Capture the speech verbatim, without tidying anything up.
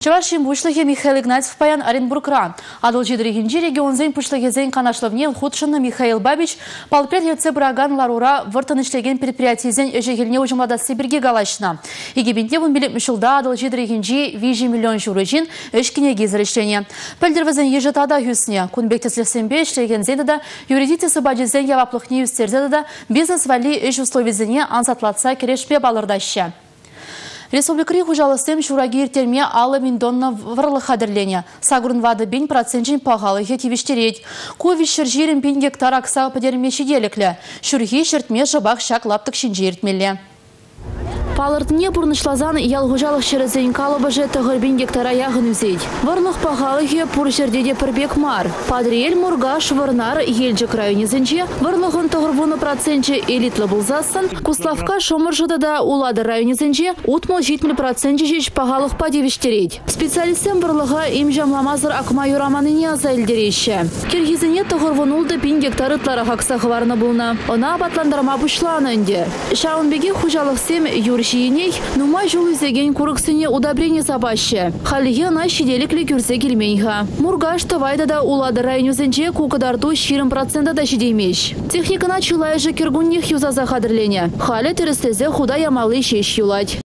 Чавашин бушлыхе Михаил Игнатьев паян Оренбургран. Адыл жидрегенжи регионзен пушлыхезен канашлывне худшынны Михаил Бабич палпред ертсе браган ларура выртын ишлеген предприятиезен ежегелне ужымладасы бірге галашна. Егебенте вон билет мишылда адыл жидрегенжи вижи миллион журыжин эшкине гезірішлене. Пәлдірвізен ежетада хүсіне. Кунбектеслесенбе ишлеген зендада юридитесі баджезен яваплықне үстерзедада бизнес вали эш условизене ансатлатса керешпе балырдашы. Республикари хужалыстым шураги иртерме алы миндонна варлы хадырлене. Сагурын вады бен процентжин пағалы хетивиштерет. Ковиш шыржирін бен гектар акса падерме шеделіклі. Шурхи шыртме жабақ шак лаптық шинжи иртмелі. Палыртне бұрнышлазан ял хужалық шырызен калыбы жеті ғырбен гектара яғын үзейд. Варлық пағалы хе пұр жердеде пірбек мар. Падриел Мургаш варнар елжі районезінже, варлығын тұғырвуны процентжі элитлі бұлзасын, Куславка шомыр жыдада улады районезінже, утмыл жетміл процентжі жеш пағалық падевіштерейд. Специалистен варлыға имжамламазыр акма юраманыне аза елдереші. Киргизіне тұғырвунулды бен гектары тлары хақсағы варны бұлна. Она абатландырма бұшланы өнде. Шаунбеге хужалық сем юр Жиеней, нумай жол изеген курыксыне удобрение забаще. Халие на щеделіклі күрсе келмейға. Мургаш тавайда да улады районезінже кукадарту ширым процента да жидеймеш. Техникана чылай же кергунних юзаза хадырлене. Халі тірістезе худа ямалы шеш юлать.